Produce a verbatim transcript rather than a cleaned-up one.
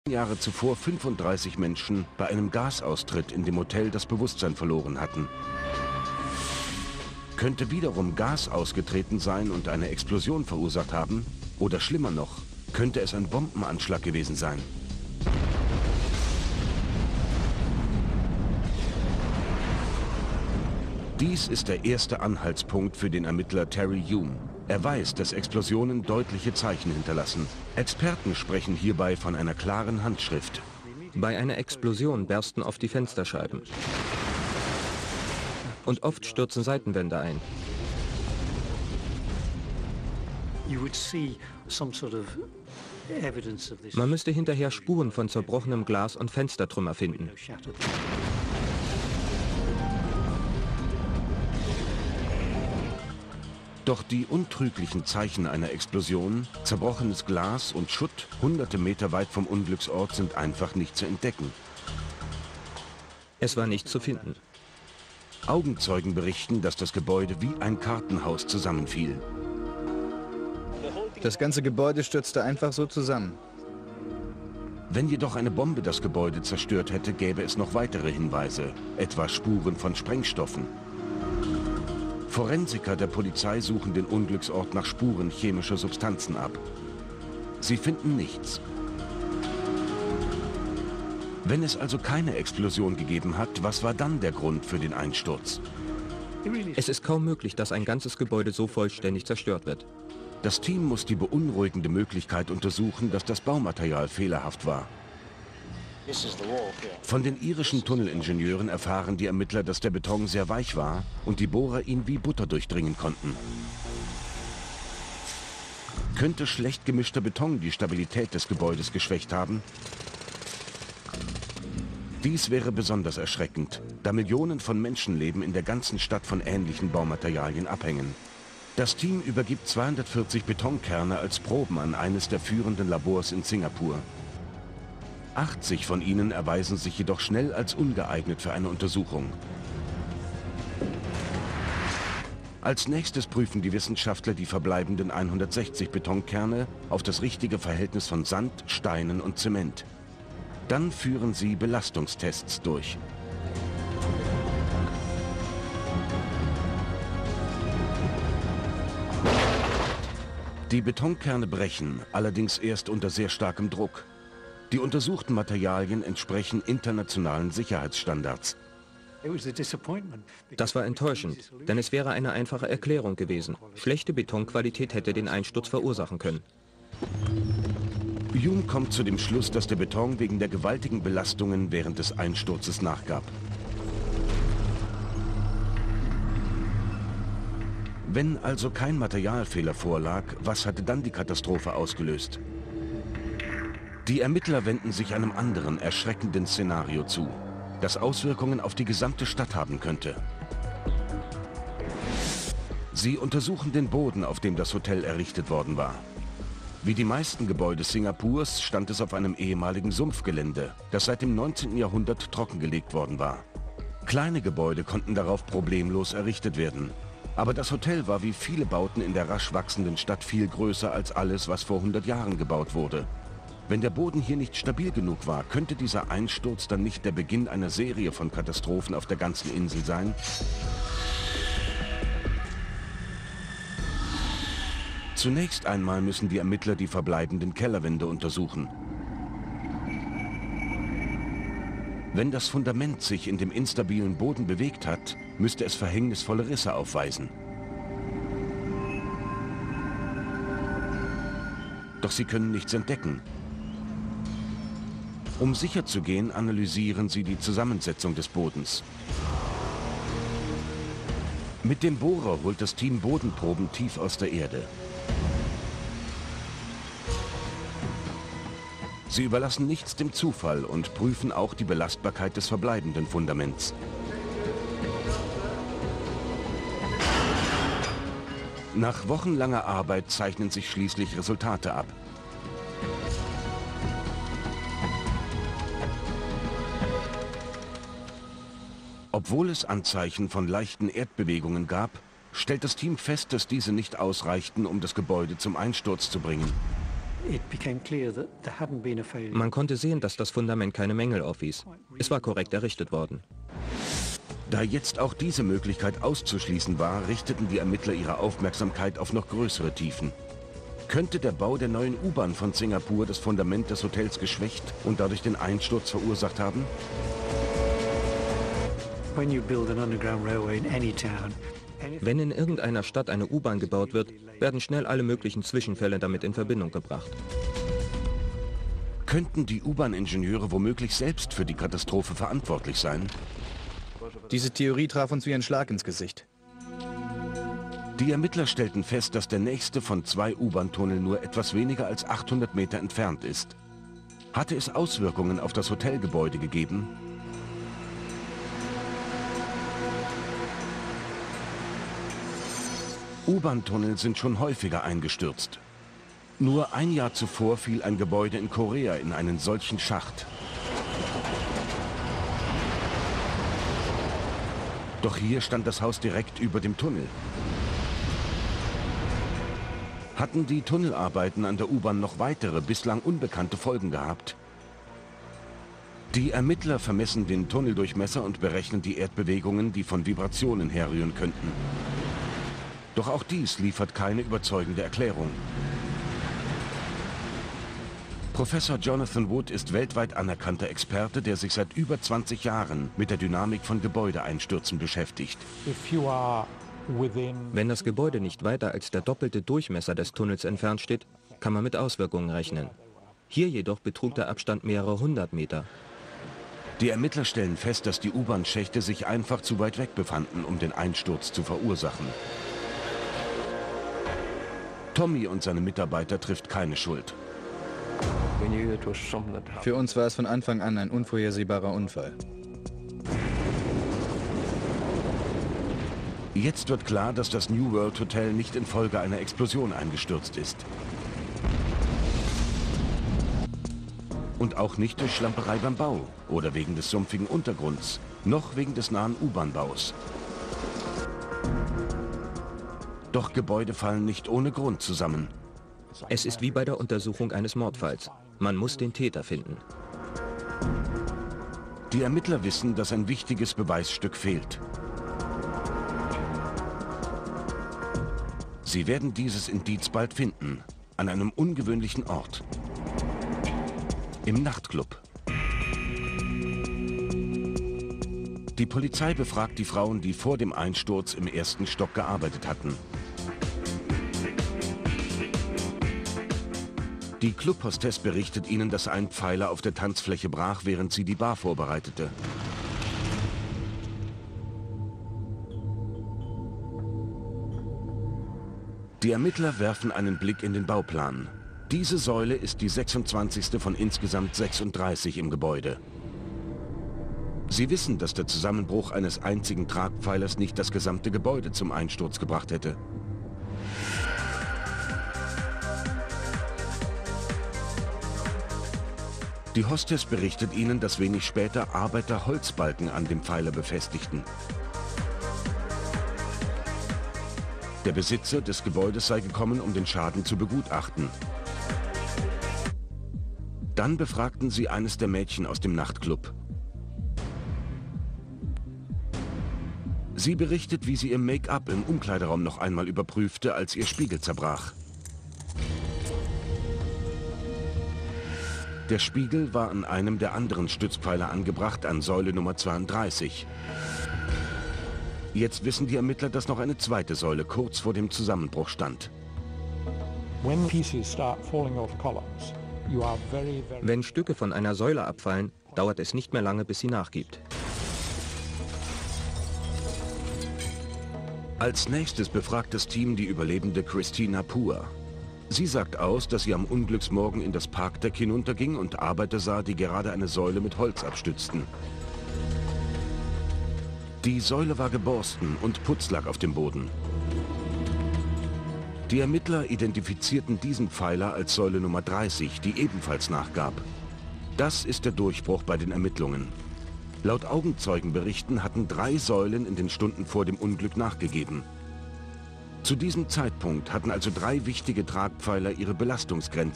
Jahre zuvor fünfunddreißig Menschen bei einem Gasaustritt in dem Hotel das Bewusstsein verloren hatten. Könnte wiederum Gas ausgetreten sein und eine Explosion verursacht haben? Oder schlimmer noch, könnte es ein Bombenanschlag gewesen sein? Dies ist der erste Anhaltspunkt für den Ermittler Terry Hume. Er weiß, dass Explosionen deutliche Zeichen hinterlassen. Experten sprechen hierbei von einer klaren Handschrift. Bei einer Explosion bersten oft die Fensterscheiben. Und oft stürzen Seitenwände ein. Man müsste hinterher Spuren von zerbrochenem Glas und Fenstertrümmer finden. Doch die untrüglichen Zeichen einer Explosion, zerbrochenes Glas und Schutt hunderte Meter weit vom Unglücksort sind einfach nicht zu entdecken. Es war nicht zu finden. Augenzeugen berichten, dass das Gebäude wie ein Kartenhaus zusammenfiel. Das ganze Gebäude stürzte einfach so zusammen. Wenn jedoch eine Bombe das Gebäude zerstört hätte, gäbe es noch weitere Hinweise, etwa Spuren von Sprengstoffen. Forensiker der Polizei suchen den Unglücksort nach Spuren chemischer Substanzen ab. Sie finden nichts. Wenn es also keine Explosion gegeben hat, was war dann der Grund für den Einsturz? Es ist kaum möglich, dass ein ganzes Gebäude so vollständig zerstört wird. Das Team muss die beunruhigende Möglichkeit untersuchen, dass das Baumaterial fehlerhaft war. Von den irischen Tunnelingenieuren erfahren die Ermittler, dass der Beton sehr weich war und die Bohrer ihn wie Butter durchdringen konnten. Könnte schlecht gemischter Beton die Stabilität des Gebäudes geschwächt haben? Dies wäre besonders erschreckend, da Millionen von Menschenleben in der ganzen Stadt von ähnlichen Baumaterialien abhängen. Das Team übergibt zweihundertvierzig Betonkerne als Proben an eines der führenden Labors in Singapur. achtzig von ihnen erweisen sich jedoch schnell als ungeeignet für eine Untersuchung. Als nächstes prüfen die Wissenschaftler die verbleibenden hundertsechzig Betonkerne auf das richtige Verhältnis von Sand, Steinen und Zement. Dann führen sie Belastungstests durch. Die Betonkerne brechen, allerdings erst unter sehr starkem Druck. Die untersuchten Materialien entsprechen internationalen Sicherheitsstandards. Das war enttäuschend, denn es wäre eine einfache Erklärung gewesen. Schlechte Betonqualität hätte den Einsturz verursachen können. Hume kommt zu dem Schluss, dass der Beton wegen der gewaltigen Belastungen während des Einsturzes nachgab. Wenn also kein Materialfehler vorlag, was hatte dann die Katastrophe ausgelöst? Die Ermittler wenden sich einem anderen, erschreckenden Szenario zu, das Auswirkungen auf die gesamte Stadt haben könnte. Sie untersuchen den Boden, auf dem das Hotel errichtet worden war. Wie die meisten Gebäude Singapurs stand es auf einem ehemaligen Sumpfgelände, das seit dem neunzehnten Jahrhundert trockengelegt worden war. Kleine Gebäude konnten darauf problemlos errichtet werden. Aber das Hotel war wie viele Bauten in der rasch wachsenden Stadt viel größer als alles, was vor hundert Jahren gebaut wurde. Wenn der Boden hier nicht stabil genug war, könnte dieser Einsturz dann nicht der Beginn einer Serie von Katastrophen auf der ganzen Insel sein? Zunächst einmal müssen die Ermittler die verbleibenden Kellerwände untersuchen. Wenn das Fundament sich in dem instabilen Boden bewegt hat, müsste es verhängnisvolle Risse aufweisen. Doch sie können nichts entdecken. Um sicher zu gehen, analysieren sie die Zusammensetzung des Bodens. Mit dem Bohrer holt das Team Bodenproben tief aus der Erde. Sie überlassen nichts dem Zufall und prüfen auch die Belastbarkeit des verbleibenden Fundaments. Nach wochenlanger Arbeit zeichnen sich schließlich Resultate ab. Obwohl es Anzeichen von leichten Erdbewegungen gab, stellt das Team fest, dass diese nicht ausreichten, um das Gebäude zum Einsturz zu bringen. Man konnte sehen, dass das Fundament keine Mängel aufwies. Es war korrekt errichtet worden. Da jetzt auch diese Möglichkeit auszuschließen war, richteten die Ermittler ihre Aufmerksamkeit auf noch größere Tiefen. Könnte der Bau der neuen U-Bahn von Singapur das Fundament des Hotels geschwächt und dadurch den Einsturz verursacht haben? Wenn in irgendeiner Stadt eine U-Bahn gebaut wird, werden schnell alle möglichen Zwischenfälle damit in Verbindung gebracht. Könnten die U-Bahn-Ingenieure womöglich selbst für die Katastrophe verantwortlich sein? Diese Theorie traf uns wie ein Schlag ins Gesicht. Die Ermittler stellten fest, dass der nächste von zwei U-Bahn-Tunneln nur etwas weniger als achthundert Meter entfernt ist. Hatte es Auswirkungen auf das Hotelgebäude gegeben? U-Bahn-Tunnel sind schon häufiger eingestürzt. Nur ein Jahr zuvor fiel ein Gebäude in Korea in einen solchen Schacht. Doch hier stand das Haus direkt über dem Tunnel. Hatten die Tunnelarbeiten an der U-Bahn noch weitere, bislang unbekannte Folgen gehabt? Die Ermittler vermessen den Tunneldurchmesser und berechnen die Erdbewegungen, die von Vibrationen herrühren könnten. Doch auch dies liefert keine überzeugende Erklärung. Professor Jonathan Wood ist weltweit anerkannter Experte, der sich seit über zwanzig Jahren mit der Dynamik von Gebäudeeinstürzen beschäftigt. Wenn das Gebäude nicht weiter als der doppelte Durchmesser des Tunnels entfernt steht, kann man mit Auswirkungen rechnen. Hier jedoch betrug der Abstand mehrere hundert Meter. Die Ermittler stellen fest, dass die U-Bahn-Schächte sich einfach zu weit weg befanden, um den Einsturz zu verursachen. Tommy und seine Mitarbeiter trifft keine Schuld. Für uns war es von Anfang an ein unvorhersehbarer Unfall. Jetzt wird klar, dass das New World Hotel nicht infolge einer Explosion eingestürzt ist. Und auch nicht durch Schlamperei beim Bau oder wegen des sumpfigen Untergrunds, noch wegen des nahen U-Bahn-Baus. Doch Gebäude fallen nicht ohne Grund zusammen. Es ist wie bei der Untersuchung eines Mordfalls. Man muss den Täter finden. Die Ermittler wissen, dass ein wichtiges Beweisstück fehlt. Sie werden dieses Indiz bald finden, an einem ungewöhnlichen Ort. Im Nachtclub. Die Polizei befragt die Frauen, die vor dem Einsturz im ersten Stock gearbeitet hatten. Die Clubhostess berichtet ihnen, dass ein Pfeiler auf der Tanzfläche brach, während sie die Bar vorbereitete. Die Ermittler werfen einen Blick in den Bauplan. Diese Säule ist die sechsundzwanzigste von insgesamt sechsunddreißig im Gebäude. Sie wissen, dass der Zusammenbruch eines einzigen Tragpfeilers nicht das gesamte Gebäude zum Einsturz gebracht hätte. Die Hostess berichtet ihnen, dass wenig später Arbeiter Holzbalken an dem Pfeiler befestigten. Der Besitzer des Gebäudes sei gekommen, um den Schaden zu begutachten. Dann befragten sie eines der Mädchen aus dem Nachtclub. Sie berichtet, wie sie ihr Make-up im Umkleideraum noch einmal überprüfte, als ihr Spiegel zerbrach. Der Spiegel war an einem der anderen Stützpfeiler angebracht, an Säule Nummer zweiunddreißig. Jetzt wissen die Ermittler, dass noch eine zweite Säule kurz vor dem Zusammenbruch stand. Wenn Stücke von einer Säule abfallen, dauert es nicht mehr lange, bis sie nachgibt. Als nächstes befragt das Team die Überlebende Christina Pur. Sie sagt aus, dass sie am Unglücksmorgen in das Parkdeck hinunterging und Arbeiter sah, die gerade eine Säule mit Holz abstützten. Die Säule war geborsten und Putz lag auf dem Boden. Die Ermittler identifizierten diesen Pfeiler als Säule Nummer dreißig, die ebenfalls nachgab. Das ist der Durchbruch bei den Ermittlungen. Laut Augenzeugenberichten hatten drei Säulen in den Stunden vor dem Unglück nachgegeben. Zu diesem Zeitpunkt hatten also drei wichtige Tragpfeiler ihre Belastungsgrenze